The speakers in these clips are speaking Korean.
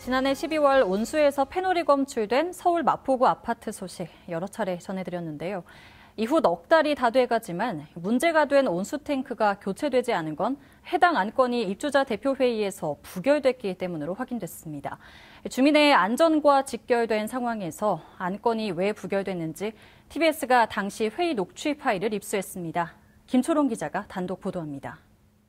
지난해 12월 온수에서 페놀이 검출된 서울 마포구 아파트 소식 여러 차례 전해드렸는데요. 이후 넉 달이 다 돼가지만 문제가 된 온수탱크가 교체되지 않은 건 해당 안건이 입주자 대표회의에서 부결됐기 때문으로 확인됐습니다. 주민의 안전과 직결된 상황에서 안건이 왜 부결됐는지 TBS가 당시 회의 녹취 파일을 입수했습니다. 김초롱 기자가 단독 보도합니다.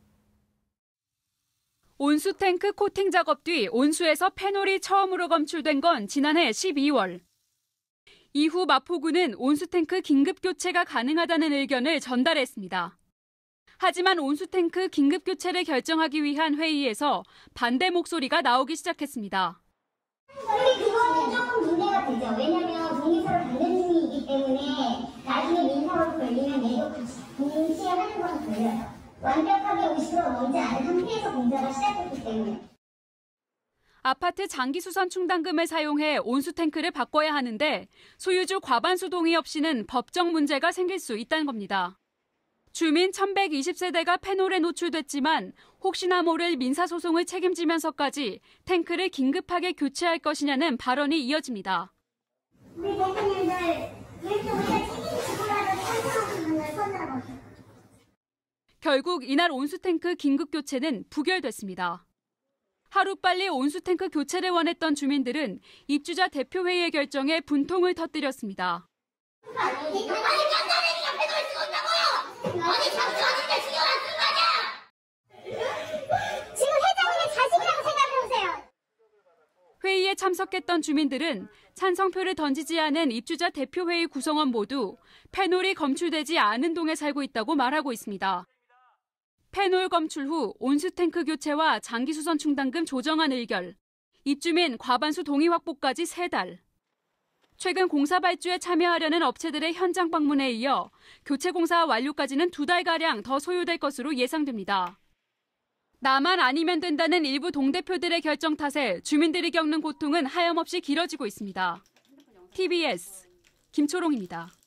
온수탱크 코팅 작업 뒤 온수에서 페놀이 처음으로 검출된 건 지난해 12월. 이후 마포구는 온수탱크 긴급 교체가 가능하다는 의견을 전달했습니다. 하지만 온수탱크 긴급 교체를 결정하기 위한 회의에서 반대 목소리가 나오기 시작했습니다. 그거는 조금 문제가 되죠. 왜냐하면 독립서를 받는 중이기 때문에 나중에 민사로 걸리면 얘도 동시에 하는 건 걸려요. 완벽하게 50%가 넘지 않은 상태에서 공사가 시작됐기 때문에. 아파트 장기수선 충당금을 사용해 온수탱크를 바꿔야 하는데 소유주 과반수 동의 없이는 법적 문제가 생길 수 있다는 겁니다. 주민 1120세대가 페놀에 노출됐지만 혹시나 모를 민사소송을 책임지면서까지 탱크를 긴급하게 교체할 것이냐는 발언이 이어집니다. 우리 대표님들 왜 이렇게 우리가 책임지고라도 찬성하는 분을 손들어보세요. 결국 이날 온수탱크 긴급 교체는 부결됐습니다. 하루빨리 온수탱크 교체를 원했던 주민들은 입주자 대표회의의 결정에 분통을 터뜨렸습니다. 아니 장난이니까 빼놓을 수가 없다고요! 아니 장수하는데 신경 안 쓰는 거 아니야! 지금 회장님의 자식이라고 생각해보세요. 회의에 참석했던 주민들은 찬성표를 던지지 않은 입주자 대표회의 구성원 모두 페놀이 검출되지 않은 동에 살고 있다고 말하고 있습니다. 페놀 검출 후 온수탱크 교체와 장기수선 충당금 조정안 의결, 입주민 과반수 동의 확보까지 3달. 최근 공사 발주에 참여하려는 업체들의 현장 방문에 이어 교체 공사 완료까지는 2달가량 더 소요될 것으로 예상됩니다. 나만 아니면 된다는 일부 동대표들의 결정 탓에 주민들이 겪는 고통은 하염없이 길어지고 있습니다. TBS 김초롱입니다.